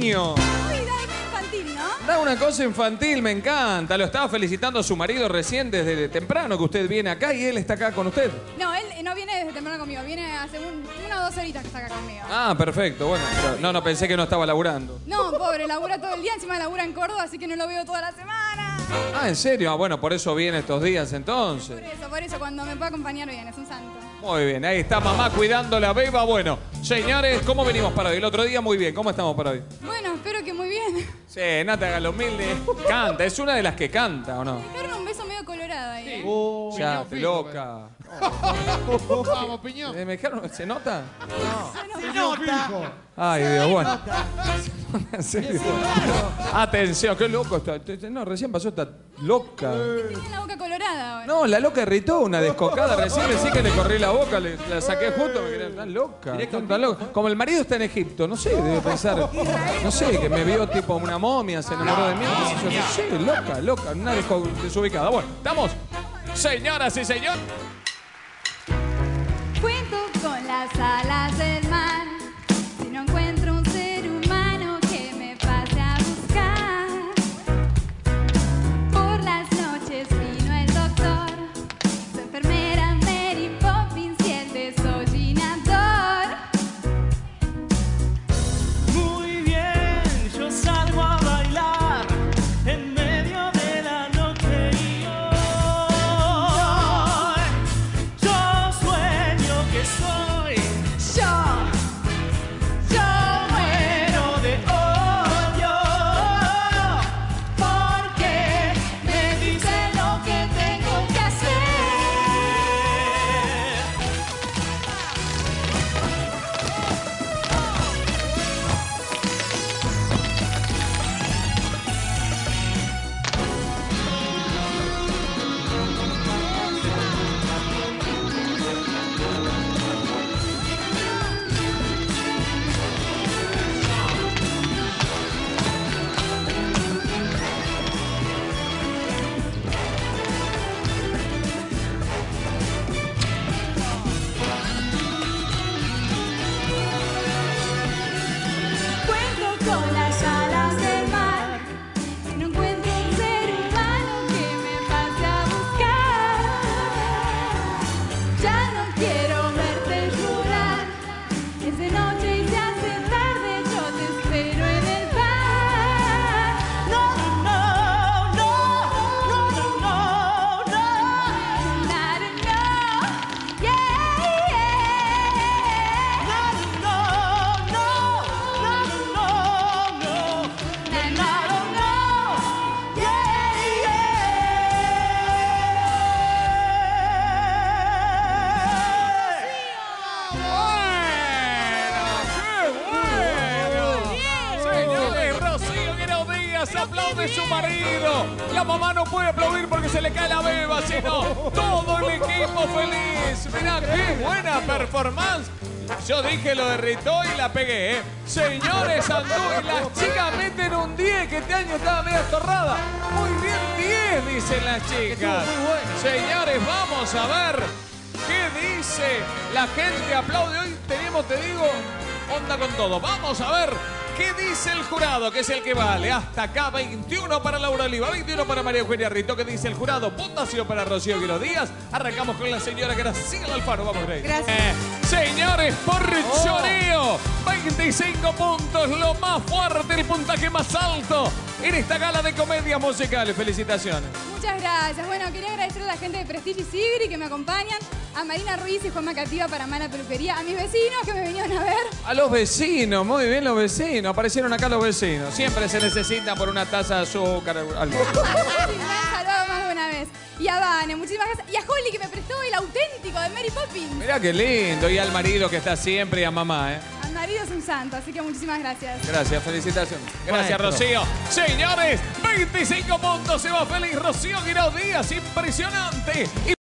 niño. Uy, da infantil, ¿no? Da una cosa infantil, me encanta. Lo estaba felicitando a su marido recién desde temprano que usted viene acá y él está acá con usted. No, él no viene desde temprano conmigo, viene hace una o 2 horitas que está acá conmigo. Ah, perfecto. Bueno, pero no pensé que no estaba laburando. No, pobre, labura todo el día, encima labura en Córdoba, así que no lo veo toda la semana. Ah, ¿en serio? Ah, bueno, por eso viene estos días entonces. Por eso, cuando me pueda acompañar bien, es un santo. Muy bien, ahí está mamá cuidando la beba. Bueno, señores, ¿cómo venimos para hoy? El otro día muy bien, ¿cómo estamos para hoy? Bueno, espero que muy bien. Sí, no te hagas lo humilde. Canta, es una de las que canta, ¿o no? Me dejaron un beso medio colorado ahí, ¿eh? Ya, te loca. Vamos, Piñón. ¿Me dejaron? ¿Se nota? Se nota. Ay, Dios, bueno. En serio. Atención, qué loco está. No, recién pasó esta loca. Tiene la boca colorada ahora. No, la loca irritó, una descocada. Recién decí que le corrí la boca, la saqué justo, me quedé tan loca. Tan loca. Como el marido está en Egipto, no sé, debe pensar. No sé, que me vio tipo una momia, se enamoró de mí. No sé, loca, una desubicada. Bueno, estamos, señoras y señores. Cuento con las alas del mar. Si no encuentro un ser humano que me pase a buscar. Por las noches vino el doctor, su enfermera Mary Poppins y el desollinador. Muy bien, yo salgo a bailar en medio de la noche y hoy yo sueño que soy yo muero de odio porque me dice lo que tengo que hacer. Cuento con las alas del mar. Si no encuentro un ser humano que me pase a buscar. Ya no quiero verte llorar. Es de noche y se hace tarde. Yo te espero en el bar. No, no, no, no, no, no, no. I don't know. Yeah, Señores, Rocío Guirao Díaz aplaude su marido. La mamá no puede aplaudir porque se le cae la beba, sino todo el equipo feliz. Mirá qué buena performance. Yo dije lo derritó y la pegué, ¿eh? Señores, Andú, y las chicas meten un 10, que este año estaba media torrada. Muy bien, 10, dicen las chicas. Señores, vamos a ver qué dice la gente. Aplaude hoy, tenemos, te digo, onda con todo. Vamos a ver qué dice el jurado, que es el que vale. Hasta acá, 21 para Laura Oliva, 21 para María Eugenia Rito. ¿Qué dice el jurado? Votación para Rocío Guirao Díaz. Arrancamos con la señora Graciela Alfaro. Vamos, Grey. Gracias. Señores, por choreo, 25 puntos, lo más fuerte, el puntaje más alto en esta gala de comedias musicales. Felicitaciones. Muchas gracias. Bueno, quería agradecer a la gente de Prestige y Sigri que me acompañan, a Marina Ruiz y Juanma Cativa para Mala Peluquería, a mis vecinos que me vinieron a ver. A los vecinos, muy bien los vecinos. Aparecieron acá los vecinos. Siempre se necesita por una taza de azúcar. Algo. Sí, me han salvado más de una vez. Y a Vane, muchísimas gracias. Y a Holly que me prestó el auténtico de Mary Poppins. Mirá qué lindo. Y al marido que está siempre y a mamá, ¿eh? Al marido es un santo, así que muchísimas gracias. Gracias, felicitaciones. Gracias, Rocío. Señores, 25 puntos. Se va feliz Rocío Guirao Díaz. Impresionante.